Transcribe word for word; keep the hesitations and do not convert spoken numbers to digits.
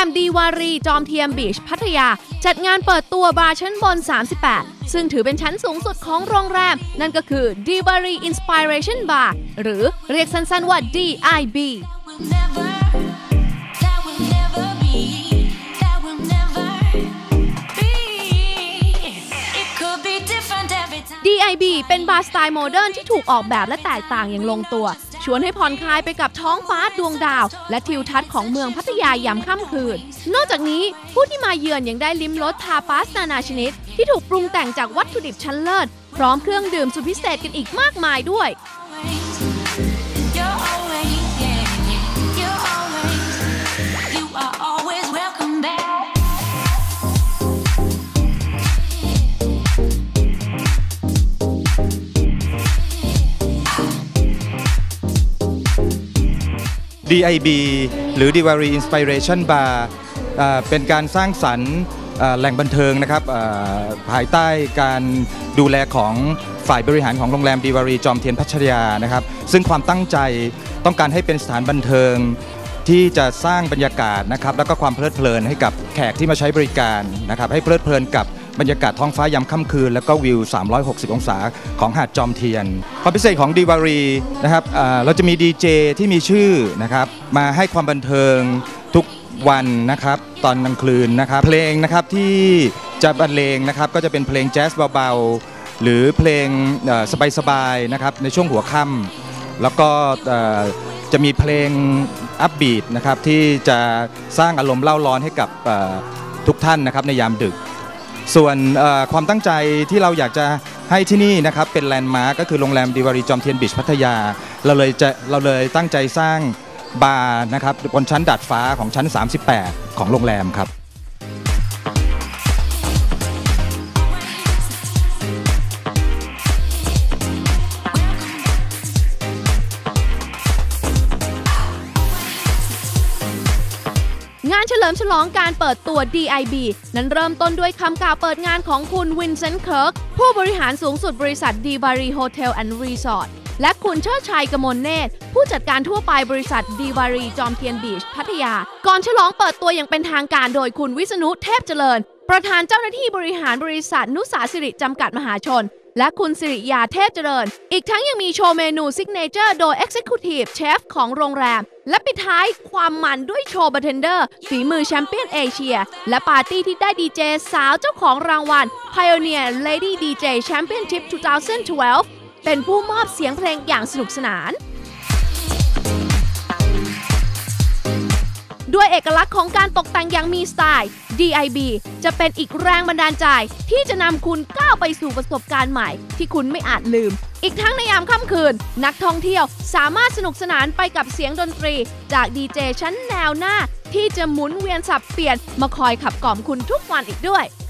มดีวารีจอมเทียมบีชพัทยาจัดงานเปิดตัวบาร์ชั้นบนสามสิบแปดซึ่งถือเป็นชั้นสูงสุดของโรงแรมนั่นก็คือ Diwali Inspiration Bar หรือเรียกสั้นๆว่า ดี ไอ บี ดี ไอ บี เป็นบาร์สไตล์โมเดิร์นที่ถูกออกแบบและแตกต่างอย่างลงตัวชวนให้ผ่อนคลายไปกับท้องฟ้าดวงดาวและทิวทัศน์ของเมืองพัทยายามค่ำคืนนอกจากนี้ผู้ที่มาเยือนยังได้ลิ้มรสทาปาสนานาชนิดที่ถูกปรุงแต่งจากวัตถุดิบชั้นเลิศพร้อมเครื่องดื่มสุดพิเศษกันอีกมากมายด้วยดี ไอ บี หรือ Diwali Inspiration Bar เป็นการสร้างสรรค์แหล่งบันเทิงนะครับภายใต้การดูแลของฝ่ายบริหารของโรงแรม Diwali จอมเทียนพัทยานะครับซึ่งความตั้งใจต้องการให้เป็นสถานบันเทิงที่จะสร้างบรรยากาศนะครับแล้วก็ความเพลิดเพลินให้กับแขกที่มาใช้บริการนะครับให้เพลิดเพลินกับบรรยากาศท้องฟ้ายามค่ำคืนแล้วก็วิวสามร้อยหกสิบองศาของหาดจอมเทียนความพิเศษของดีวารีนะครับเราจะมีดีเจที่มีชื่อนะครับมาให้ความบันเทิงทุกวันนะครับตอนกลางคืนนะครับเพลงนะครับที่จะบรรเลงนะครับก็จะเป็นเพลงแจ๊สเบาๆหรือเพลงสบายๆนะครับในช่วงหัวค่ำแล้วก็จะมีเพลงอัพบีทนะครับที่จะสร้างอารมณ์เล่าร้อนให้กับทุกท่านนะครับในยามดึกส่วนความตั้งใจที่เราอยากจะให้ที่นี่นะครับเป็นแลนด์มาร์กก็คือโรงแรมดิวารีจอมเทียนบีชพัทยาเราเลยจะเราเลยตั้งใจสร้างบาร์นะครับบนชั้นดาดฟ้าของชั้นสามสิบแปดของโรงแรมครับงานเฉลิมฉลองการเปิดตัว ดี ไอ บี นั้นเริ่มต้นด้วยคำกล่าวเปิดงานของคุณวินเซนต์เคิร์กผู้บริหารสูงสุดบริษัท Diwali Hotel and Resort และคุณเชิดชัยกมลเนตรผู้จัดการทั่วไปบริษัท Diwali จอมเทียนบีชพัทยาก่อนฉลองเปิดตัวอย่างเป็นทางการโดยคุณวิษณุเทพเจริญประธานเจ้าหน้าที่บริหารบริษัทนุสาสิริจำกัดมหาชนและคุณสิริยาเทพเจริญอีกทั้งยังมีโชว์เมนูซิกเนเจอร์โดย Executive Chef ของโรงแรมและปิดท้ายความมันด้วยโชว์บาร์เทนเดอร์ฝีมือแชมเปี้ยนเอเชียและปาร์ตี้ที่ได้ดีเจสาวเจ้าของรางวัล Pioneer Lady ดี เจ Championship สองพันสิบสองเป็นผู้มอบเสียงเพลงอย่างสนุกสนานด้วยเอกลักษณ์ของการตกแต่งอย่างมีสไตล์ ดี ไอ บี จะเป็นอีกแรงบันดาลใจที่จะนำคุณก้าวไปสู่ประสบการณ์ใหม่ที่คุณไม่อาจลืมอีกทั้งในยามค่ำคืนนักท่องเที่ยวสามารถสนุกสนานไปกับเสียงดนตรีจากดีเจชั้นแนวหน้าที่จะหมุนเวียนสับเปลี่ยนมาคอยขับกล่อมคุณทุกวันอีกด้วย